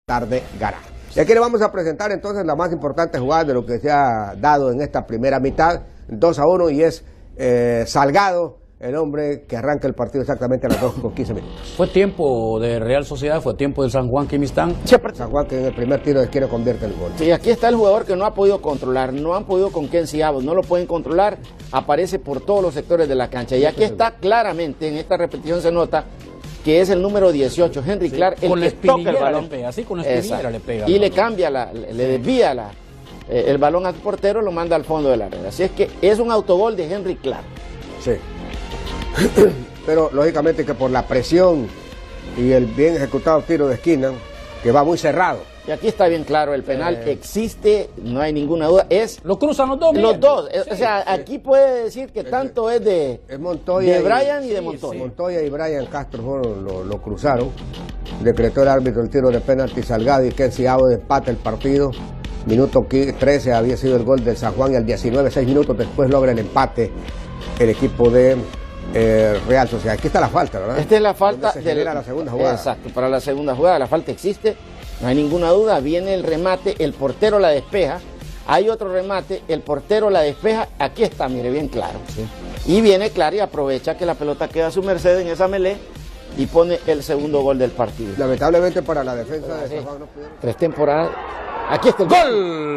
tarde gana. Y aquí le vamos a presentar entonces la más importante jugada de lo que se ha dado en esta primera mitad, 2-1, y es Salgado, el hombre que arranca el partido exactamente a las 2:15 minutos. Fue tiempo de Real Sociedad, fue tiempo de San Juan Quimistán. San Juan, que en el primer tiro de esquina convierte el gol. Sí, aquí está el jugador que no ha podido controlar, no han podido con Kenzie Abbott, no lo pueden controlar, aparece por todos los sectores de la cancha. Y aquí está claramente, en esta repetición se nota que es el número 18, Henry Clark, el que toca el balón. Le pega, así con la espinillera le pega. Y le cambia, le desvía el balón al portero, lo manda al fondo de la red. Así es que es un autogol de Henry Clark. Sí. Pero lógicamente que por la presión y el bien ejecutado tiro de esquina, que va muy cerrado. Y aquí está bien claro, el penal existe, no hay ninguna duda, es... Lo cruzan los dos, Miguel. Los dos, sí, o sea, aquí puede decir que tanto es de Montoya, de Brian y de Montoya. Sí. Montoya y Brian Castro lo cruzaron, decretó el árbitro el tiro de penalti. Salgado y Kenzie Abbott empata el partido. Minuto 13 había sido el gol del San Juan, y al 19, 6 minutos después logra el empate el equipo de Real Sociedad. Aquí está la falta, ¿verdad? Esta es la falta de la segunda jugada. Exacto, para la segunda jugada la falta existe, no hay ninguna duda. Viene el remate, el portero la despeja, hay otro remate, el portero la despeja, aquí está, mire, bien claro. Sí. Y viene claro y aprovecha que la pelota queda a su merced en esa melee y pone el segundo gol del partido. Lamentablemente para la defensa de San Juan no pudieron. 3 temporadas. Aquí está el ¡Gol!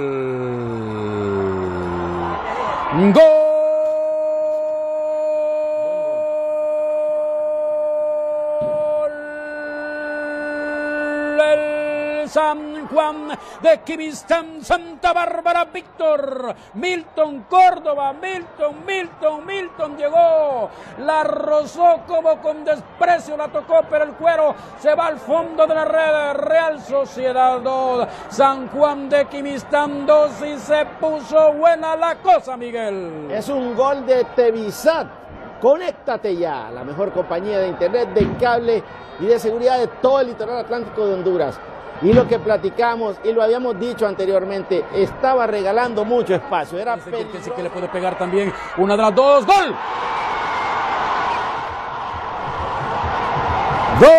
¡Gol! San Juan de Quimistán, Santa Bárbara, Víctor, Milton Córdoba, Milton llegó, la rozó como con desprecio, la tocó, pero el cuero se va al fondo de la red. Real Sociedad 2, San Juan de Quimistán 2, y se puso buena la cosa, Miguel. Es un gol de Tevisat. Conéctate ya, la mejor compañía de internet, de cable y de seguridad de todo el litoral atlántico de Honduras. Y lo que platicamos y lo habíamos dicho anteriormente, estaba regalando mucho espacio. Era peligroso. Que le puede pegar también una de las dos. ¡Gol! ¡Gol!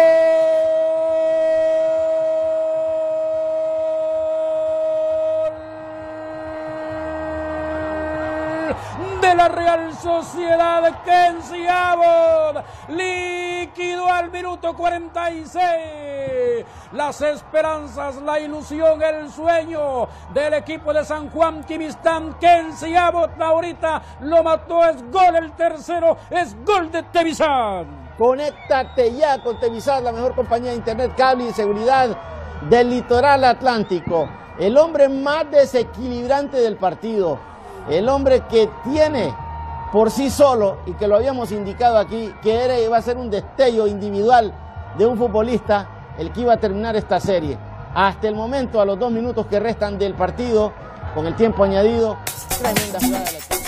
De la Real Sociedad, Kenzie Abbott líquido al minuto 46. Las esperanzas, la ilusión, el sueño del equipo de San Juan Quimistán. Kenzie Abbott ahorita lo mató, es gol el tercero, es gol de Tevisat. Conéctate ya con Tevisat, la mejor compañía de internet, cable y seguridad del litoral atlántico. El hombre más desequilibrante del partido, el hombre que tiene por sí solo, y que lo habíamos indicado aquí, que iba a ser un destello individual de un futbolista el que iba a terminar esta serie. Hasta el momento, a los 2 minutos que restan del partido, con el tiempo añadido, tremenda jugada.